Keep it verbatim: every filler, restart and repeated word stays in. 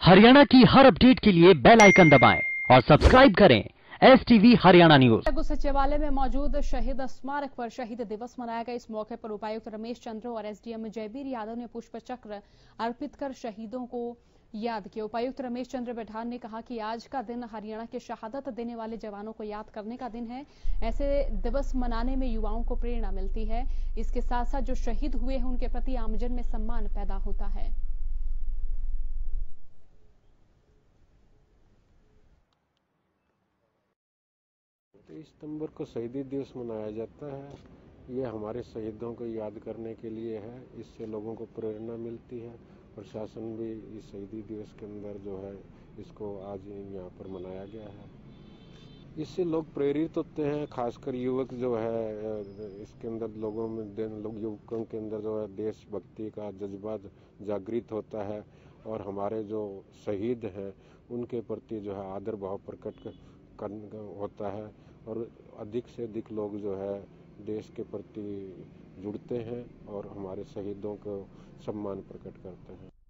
हरियाणा की हर अपडेट के लिए बेल आइकन दबाएं और सब्सक्राइब करें एस टीवी हरियाणा न्यूज। सचिवालय में मौजूद शहीद स्मारक पर शहीद दिवस मनाया गया। इस मौके पर उपायुक्त रमेश चंद्र और एसडीएम जयवीर यादव ने पुष्प चक्र अर्पित कर शहीदों को याद किया। उपायुक्त रमेश चंद्र बिठान ने कहा कि आज का दिन हरियाणा के शहादत देने वाले जवानों को याद करने का दिन है। ऐसे दिवस मनाने में युवाओं को प्रेरणा मिलती है। इसके साथ साथ जो शहीद हुए हैं उनके प्रति आमजन में सम्मान पैदा होता है। तेईस सितंबर को शहीदी दिवस मनाया जाता है। ये हमारे शहीदों को याद करने के लिए है। इससे लोगों को प्रेरणा मिलती है। प्रशासन भी इस शहीदी दिवस के अंदर जो है इसको आज यहाँ पर मनाया गया है। इससे लोग प्रेरित होते हैं, खासकर युवक जो है इसके अंदर लोगों में लोग युवकों के अंदर जो है देशभक्ति का जज्बा जागृत होता है और हमारे जो शहीद हैं उनके प्रति जो है आदर भाव प्रकट होता है और अधिक से अधिक लोग जो है देश के प्रति जुड़ते हैं और हमारे शहीदों को सम्मान प्रकट करते हैं।